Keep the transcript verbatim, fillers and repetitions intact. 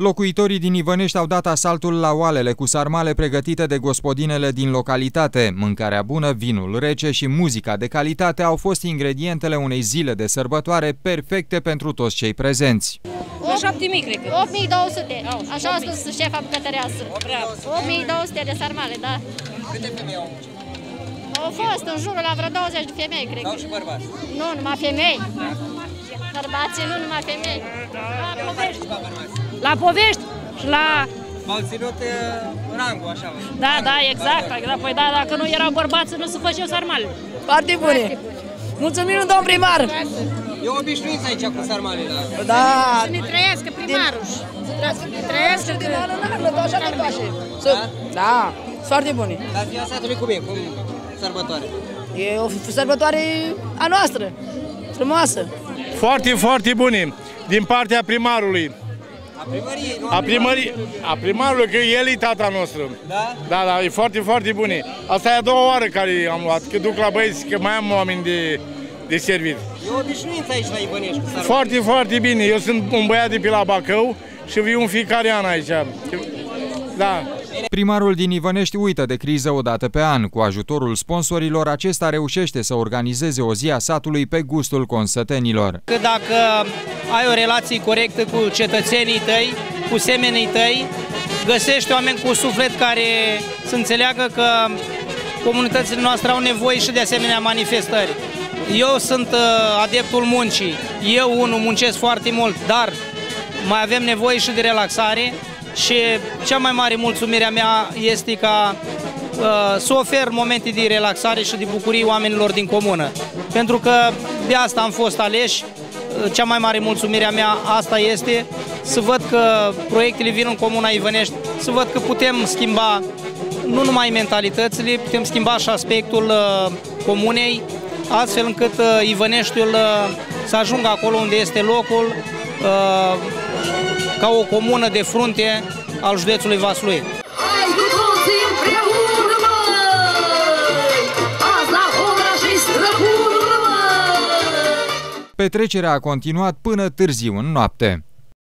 Locuitorii din Ivănești au dat asaltul la oalele cu sarmale pregătite de gospodinele din localitate. Mâncarea bună, vinul rece și muzica de calitate au fost ingredientele unei zile de sărbătoare perfecte pentru toți cei prezenți. șapte mii, cred că. opt mii două sute. Așa a spus șefa bucătăreasă. opt mii două sute de sarmale, da. Câte femei au muncit? Au fost în jurul la vreo douăzeci de femei, cred. Sau și bărbați? Nu, numai femei. Bărbații, nu numai femei. La Povești. La Povești și la... V-au ținut rangul, așa? Da, da, exact. Păi da, dacă nu erau bărbați, nu se făceau sarmale. Foarte bune. Mulțumim, domn primar. E o obișnuință aici cu sarmalele. Da. Să ne trăiască primarul. Să ne trăiască din an în an, așa de toașe. Da, foarte bune. Dar ziua satului cum e? Cum sărbătoare? E o sărbătoare a noastră, frumoasă. Foarte, foarte bune, din partea primarului. A primăriei, nu a primării, a primarului, că el e tata nostru. Da? Da, da, e foarte, foarte bune. Asta e a doua oară care am luat, că duc la băieți, că mai am oameni de, de servit. E o obișnuință aici la Ivănești cu sarmale. Foarte, foarte bine. Eu sunt un băiat de pe la Bacău și viu în fiecare an aici. Da. Primarul din Ivănești uită de criză o dată pe an. Cu ajutorul sponsorilor, acesta reușește să organizeze o zi a satului pe gustul consătenilor. Că dacă ai o relație corectă cu cetățenii tăi, cu semenii tăi, găsești oameni cu suflet care să înțeleagă că comunitățile noastre au nevoie și de asemenea manifestări. Eu sunt adeptul muncii, eu unul muncesc foarte mult, dar mai avem nevoie și de relaxare. Și cea mai mare mulțumire a mea este ca uh, să ofer momente de relaxare și de bucurie oamenilor din comună. Pentru că de asta am fost aleși, cea mai mare mulțumire a mea asta este să văd că proiectele vin în comuna Ivănești, să văd că putem schimba nu numai mentalitățile, putem schimba și aspectul uh, comunei, astfel încât uh, Ivăneștiul uh, să ajungă acolo unde este locul, uh, ca o comună de frunte al județului Vaslui. Petrecerea a continuat până târziu în noapte.